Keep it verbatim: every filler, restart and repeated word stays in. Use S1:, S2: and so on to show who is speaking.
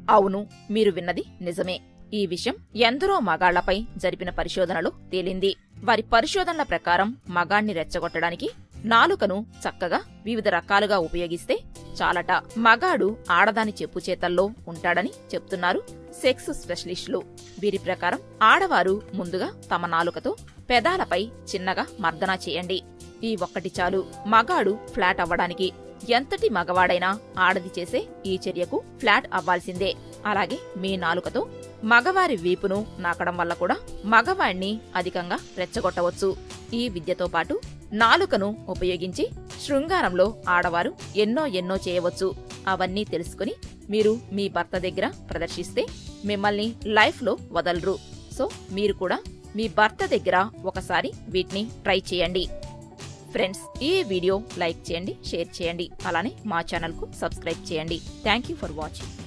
S1: అవును, మీరు విన్నది నిజమే. ఈ విషయం ఎందరో మగాళ్లపై జరిపిన పరిశోధనలో తేలింది. వారి పరిశోధనల ప్రకారం మగాణ్ణి రెచ్చగొట్టడానికి నాలుకను చక్కగా వివిధ రకాలుగా ఉపయోగిస్తే చాలట మగాడు ఆడదాని చెప్పు చేతల్లో ఉంటాడని చెప్తున్నారు సెక్స్ స్పెషలిస్టులు. వీరి ప్రకారం ఆడవారు ముందుగా తమ నాలుకతో పెదాలపై చిన్నగా మర్దన చేయండి. ఈ ఒక్కటి చాలు మగాడు ఫ్లాట్ అవ్వడానికి. ఎంతటి మగవాడైనా ఆడది చేసే ఈ చర్యకు ఫ్లాట్ అవ్వాల్సిందే. అలాగే మీ నాలుకతో మగవారి వీపును నాకడం వల్ల కూడా మగవాణ్ణి అధికంగా రెచ్చగొట్టవచ్చు. ఈ విద్యతో పాటు నాలుకను ఉపయోగించి శృంగారంలో ఆడవారు ఎన్నో ఎన్నో చేయవచ్చు. అవన్నీ తెలుసుకుని మీరు మీ భర్త దగ్గర ప్రదర్శిస్తే మిమ్మల్ని లైఫ్లో వదలరు. సో మీరు కూడా మీ భర్త దగ్గర ఒకసారి వీటిని ట్రై చేయండి. ఫ్రెండ్స్, ఈ వీడియో లైక్ చేయండి, షేర్ చేయండి, అలానే మా ఛానల్ కు సబ్స్క్రైబ్ చేయండి. Thank you for watching.